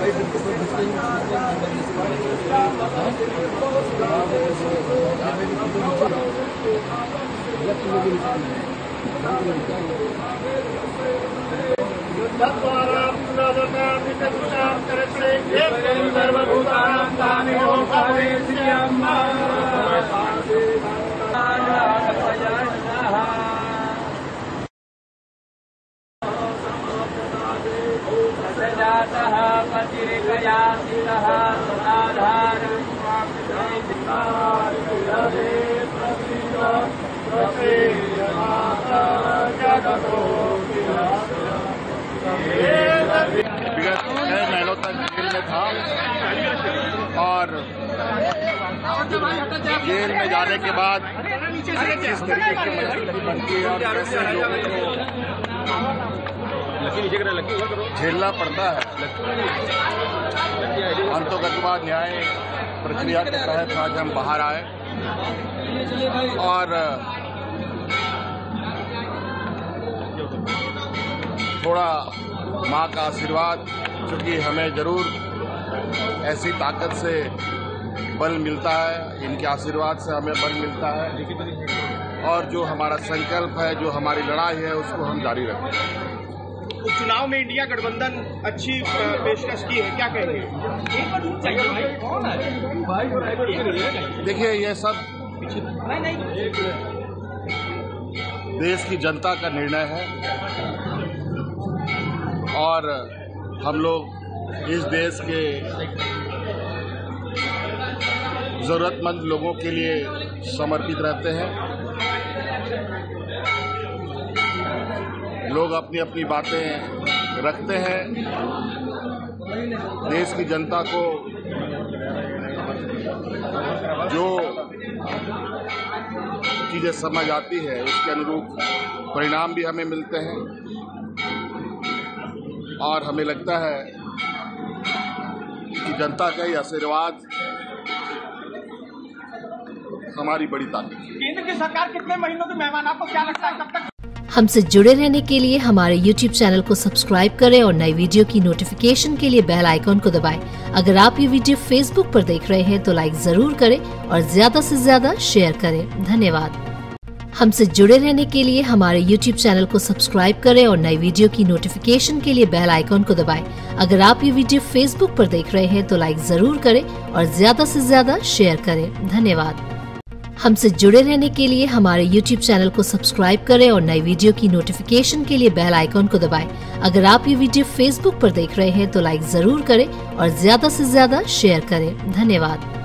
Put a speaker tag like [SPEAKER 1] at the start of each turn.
[SPEAKER 1] विगत 6 महीनों तक जेल में था और जेल में जाने के बाद जिस तरीके की परिस्थिति बनती है और कैसे लोगों को झेलना पड़ता है। अंतोगतवाद न्याय प्रक्रिया के तहत आज हम बाहर आए और थोड़ा माँ का आशीर्वाद, क्योंकि हमें जरूर ऐसी ताकत से बल मिलता है, इनके आशीर्वाद से हमें बल मिलता है और जो हमारा संकल्प है, जो हमारी लड़ाई है, उसको हम जारी रखते हैं।
[SPEAKER 2] उपचुनाव में इंडिया गठबंधन अच्छी पेशकश की है, क्या कहेंगे?
[SPEAKER 1] देखिए, ये सब देश की जनता का निर्णय है और हम लोग इस देश के जरूरतमंद लोगों के लिए समर्पित रहते हैं। लोग अपनी अपनी बातें रखते हैं। देश की जनता को जो चीज़ें समझ आती है उसके अनुरूप परिणाम भी हमें मिलते हैं और हमें लगता है कि जनता का ही आशीर्वाद हमारी बड़ी ताकत है।
[SPEAKER 2] केंद्र की सरकार कितने महीनों की मेहमान, आपको क्या लगता है कब तक?
[SPEAKER 3] हमसे जुड़े रहने के लिए हमारे YouTube चैनल को सब्सक्राइब करें और नई वीडियो की नोटिफिकेशन के लिए बेल आइकॉन को दबाएं। अगर आप ये वीडियो Facebook पर देख रहे हैं तो लाइक जरूर करें और ज्यादा से ज्यादा शेयर करें। धन्यवाद। हमसे जुड़े रहने के लिए हमारे YouTube चैनल को सब्सक्राइब करें और नई वीडियो की नोटिफिकेशन के लिए बेल आइकॉन को दबाएं। अगर आप ये वीडियो Facebook पर देख रहे हैं तो लाइक जरूर करें और ज्यादा से ज्यादा शेयर करें। धन्यवाद। हमसे जुड़े रहने के लिए हमारे YouTube चैनल को सब्सक्राइब करें और नई वीडियो की नोटिफिकेशन के लिए बेल आइकॉन को दबाएं। अगर आप ये वीडियो Facebook पर देख रहे हैं तो लाइक जरूर करें और ज्यादा से ज्यादा शेयर करें। धन्यवाद।